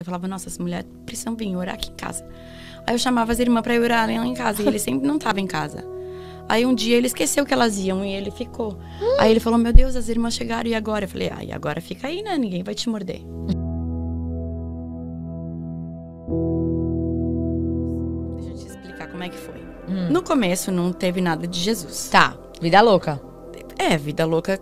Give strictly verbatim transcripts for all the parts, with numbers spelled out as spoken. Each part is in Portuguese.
falava, nossa, as mulheres precisam vir orar aqui em casa. Aí eu chamava as irmãs pra ir orar lá em casa, e ele sempre não tava em casa. Aí um dia ele esqueceu que elas iam e ele ficou. Hum. Aí ele falou, meu Deus, as irmãs chegaram, e agora? Eu falei, ah, e agora fica aí, né? Ninguém vai te morder. Deixa eu te explicar como é que foi. Hum. No começo não teve nada de Jesus. Tá, vida louca. É, vida louca.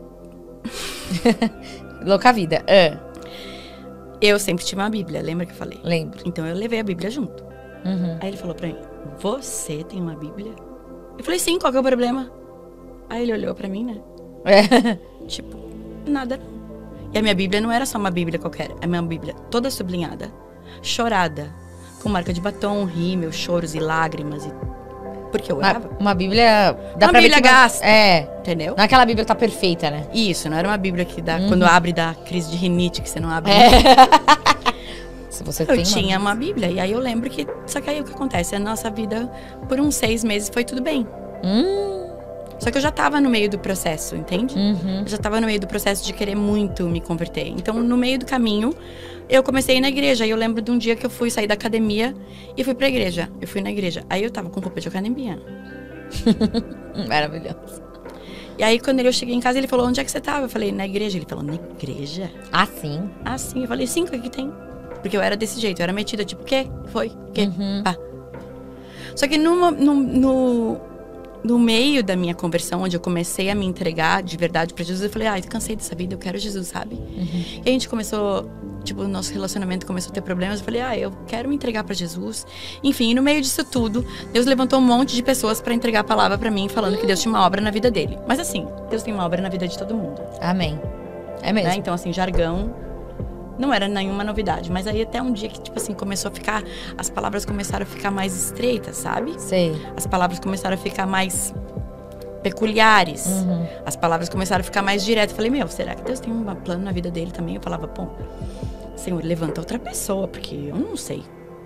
Louca vida. É. Eu sempre tive uma Bíblia, lembra que eu falei? Lembro. Então eu levei a Bíblia junto. Uhum. Aí ele falou pra mim, você tem uma Bíblia? Eu falei, sim, qual que é o problema? Aí ele olhou pra mim, né? É. Tipo, nada. E a minha Bíblia não era só uma Bíblia qualquer. A minha Bíblia toda sublinhada, chorada, com marca de batom, rímel, choros e lágrimas. E... Porque eu orava. Uma, uma Bíblia... Dá uma pra Bíblia ver que gasta. É. Entendeu? Não é aquela Bíblia que tá perfeita, né? Isso, não era uma Bíblia que dá... Uhum. Quando abre, dá crise de rinite, que você não abre. É. Se você eu tem tinha uma... uma Bíblia. E aí eu lembro que... Só que aí o que acontece? A nossa vida, por uns seis meses, foi tudo bem. Hum. Só que eu já tava no meio do processo, entende? Uhum. Eu já tava no meio do processo de querer muito me converter. Então, no meio do caminho, eu comecei a ir na igreja. E eu lembro de um dia que eu fui sair da academia e fui pra igreja. Eu fui na igreja. Aí eu tava com roupa de academia. Maravilhoso. E aí, quando eu cheguei em casa, ele falou, onde é que você tava? Eu falei, na igreja. Ele falou, na igreja? Ah, sim? Ah, sim. Eu falei, sim, o que que tem? Porque eu era desse jeito, eu era metida, tipo, o quê? Foi? O quê? Uhum. Pá. Só que no, no, no, no meio da minha conversão, onde eu comecei a me entregar de verdade pra Jesus, eu falei, ai, ah, cansei dessa vida, eu quero Jesus, sabe? Uhum. E a gente começou, tipo, o nosso relacionamento começou a ter problemas. Eu falei, ah, eu quero me entregar pra Jesus. Enfim, e no meio disso tudo, Deus levantou um monte de pessoas pra entregar a palavra pra mim, falando uhum. que Deus tinha uma obra na vida dele. Mas assim, Deus tem uma obra na vida de todo mundo. Amém. É mesmo. Né? Então, assim, jargão não era nenhuma novidade. Mas aí até um dia que, tipo assim, começou a ficar... As palavras começaram a ficar mais estreitas, sabe? Sei. As palavras começaram a ficar mais peculiares. Uhum. As palavras começaram a ficar mais diretas. Eu falei, meu, será que Deus tem um plano na vida dele também? Eu falava, pô, Senhor, levanta outra pessoa, porque eu não sei.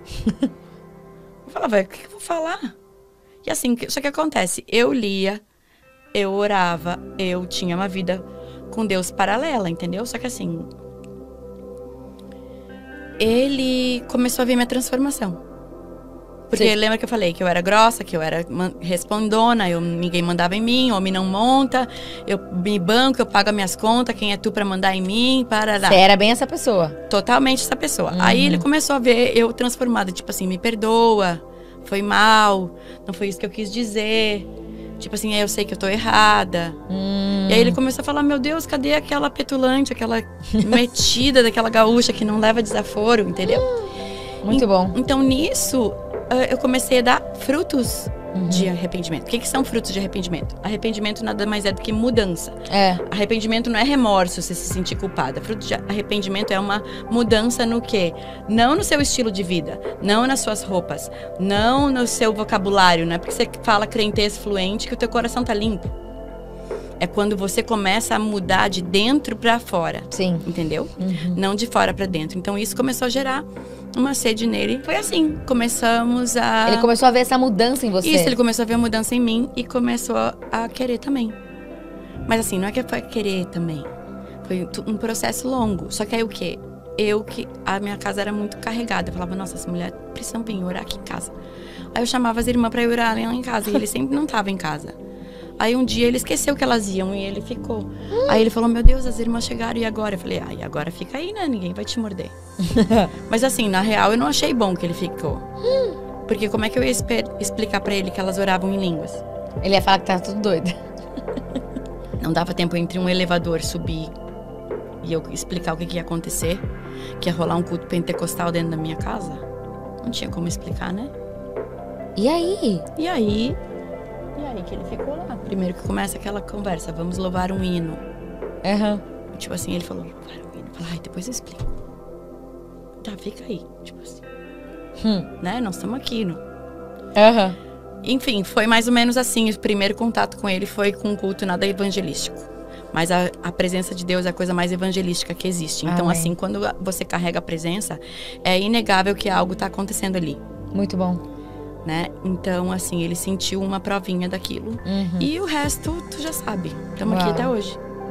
Eu falava, o que eu vou falar? E assim, só que acontece, eu lia, eu orava, eu tinha uma vida com Deus paralela, entendeu? Só que assim... Ele começou a ver minha transformação. Porque Sim. lembra que eu falei que eu era grossa, que eu era respondona, eu, ninguém mandava em mim, homem não monta, eu me banco, eu pago as minhas contas, quem é tu pra mandar em mim, parará. Você era bem essa pessoa. Totalmente essa pessoa. Uhum. Aí ele começou a ver eu transformada, tipo assim, me perdoa, foi mal, não foi isso que eu quis dizer. Tipo assim, eu sei que eu tô errada. Hum. E aí ele começou a falar, meu Deus, cadê aquela petulante, aquela metida daquela gaúcha que não leva desaforo, entendeu? Muito e, bom. Então, nisso, eu comecei a dar frutos uhum. de arrependimento. O que, que são frutos de arrependimento? Arrependimento nada mais é do que mudança. É. Arrependimento não é remorso, você se sentir culpada. Fruto de arrependimento é uma mudança no quê? Não no seu estilo de vida, não nas suas roupas, não no seu vocabulário. Não é porque você fala crentez fluente que o teu coração tá limpo. É quando você começa a mudar de dentro pra fora. Sim. Entendeu? Uhum. Não de fora pra dentro. Então isso começou a gerar uma sede nele. Foi assim, começamos a... Ele começou a ver essa mudança em você. Isso, ele começou a ver a mudança em mim e começou a querer também. Mas assim, não é que foi querer também. Foi um processo longo. Só que aí o quê? Eu que... A minha casa era muito carregada. Eu falava, nossa, as mulheres precisam vir orar aqui em casa. Aí eu chamava as irmãs pra ir orar lá em casa. E ele sempre não tava em casa. Aí um dia ele esqueceu que elas iam e ele ficou. Hum. Aí ele falou, meu Deus, as irmãs chegaram, e agora? Eu falei, ah, e agora fica aí, né? Ninguém vai te morder. Mas assim, na real, eu não achei bom que ele ficou. Hum. Porque como é que eu ia explicar pra ele que elas oravam em línguas? Ele ia falar que tava tudo doido. Não dava tempo entre um elevador subir e eu explicar o que, que ia acontecer. Que ia rolar um culto pentecostal dentro da minha casa. Não tinha como explicar, né? E aí? E aí... E aí que ele ficou lá. Primeiro que começa aquela conversa, vamos louvar um hino. Uhum. Tipo assim, ele falou, louvar um hino. Eu falei, ai, depois eu explico. Tá, fica aí. Tipo assim. Hum. Né? Nós estamos aqui. No... Uhum. Enfim, foi mais ou menos assim. O primeiro contato com ele foi com um culto nada evangelístico. Mas a, a presença de Deus é a coisa mais evangelística que existe. Então, Amém. Assim, quando você carrega a presença, é inegável que algo tá acontecendo ali. Muito bom. Né? Então, assim, ele sentiu uma provinha daquilo. Uhum. E o resto, tu já sabe. Estamos aqui até hoje.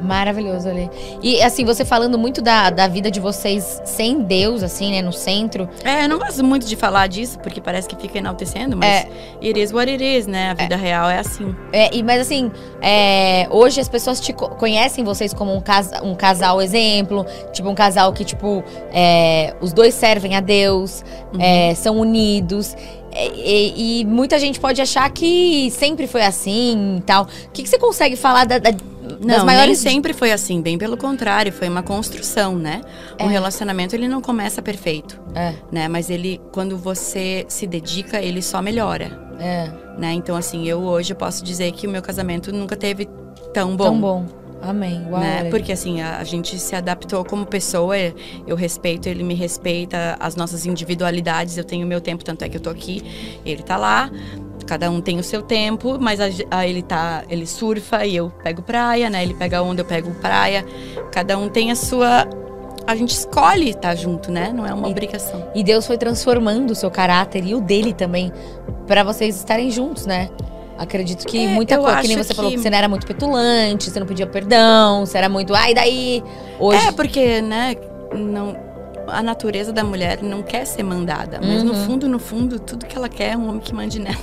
Maravilhoso, Ale. E assim, você falando muito da, da vida de vocês sem Deus, assim, né, no centro. É, eu não gosto muito de falar disso, porque parece que fica enaltecendo, mas É. it is what it is, né? A vida é. real é assim. É, e, mas assim, é, hoje as pessoas te co conhecem vocês como um, casa um casal exemplo, tipo um casal que, tipo, é, os dois servem a Deus, uhum. é, são unidos. E, e, e muita gente pode achar que sempre foi assim e tal. O que, que você consegue falar da, da, das não, maiores... nem sempre foi assim, bem pelo contrário, foi uma construção, né? Um É. relacionamento, ele não começa perfeito, É. né? Mas ele, quando você se dedica, ele só melhora, É. né? Então, assim, eu hoje posso dizer que o meu casamento nunca teve tão bom. Tão bom. Amém. Uau, Né? Ale. Porque assim, a, a gente se adaptou como pessoa, eu respeito, ele me respeita, as nossas individualidades, eu tenho o meu tempo, tanto é que eu tô aqui, ele tá lá, cada um tem o seu tempo, mas a, a, ele tá, ele surfa e eu pego praia, né? Ele pega onda, eu pego praia, cada um tem a sua... A gente escolhe estar junto, né? Não é uma E- obrigação. E Deus foi transformando o seu caráter e o dele também, pra vocês estarem juntos, né? Acredito que É, muita eu coisa, que nem acho você falou que- que você não era muito petulante, você não pedia perdão, você era muito, ai, daí, hoje... É, porque, né, não, a natureza da mulher não quer ser mandada. Mas no Uhum. fundo, no fundo, tudo que ela quer é um homem que mande nela.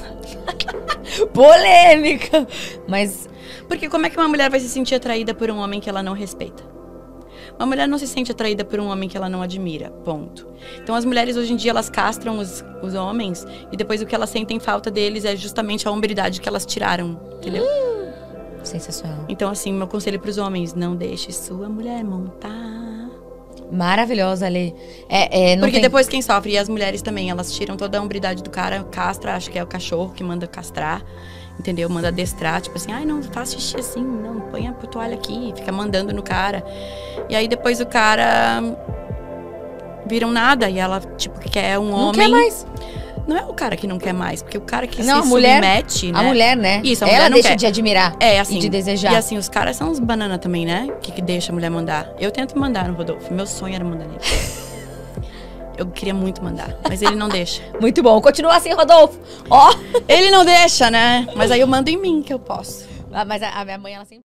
Polêmica! Mas, Porque como é que uma mulher vai se sentir atraída por um homem que ela não respeita? Uma mulher não se sente atraída por um homem que ela não admira, ponto. Então as mulheres hoje em dia, elas castram os, os homens e depois o que elas sentem falta deles é justamente a hombridade que elas tiraram, entendeu? sensacional. Então assim, meu conselho pros homens, não deixe sua mulher montar. Maravilhosa, Ale. É, é, não Porque tem... depois quem sofre, e as mulheres também, elas tiram toda a hombridade do cara, castra, acho que é o cachorro que manda castrar, entendeu? Manda adestrar, tipo assim, ai não, faz xixi assim, não, põe a toalha aqui, fica mandando no cara. E aí depois o cara vira um nada e ela, tipo, quer um Não homem. quer mais. Não é o cara que não quer mais, porque o cara que Não, se a mulher- submete, né? A mulher, né? Isso, a Ela mulher não deixa quer. de admirar É, assim, e de desejar. E assim, os caras são uns banana também, né? Que, que deixa a mulher mandar. Eu tento mandar no Rodolfo. Meu sonho era mandar nele. Eu queria muito mandar, mas ele não deixa. Muito bom. Continua assim, Rodolfo. Ó. Ele não deixa, né? Mas aí eu mando em mim que eu posso. Ah, mas a, a minha mãe, ela sempre...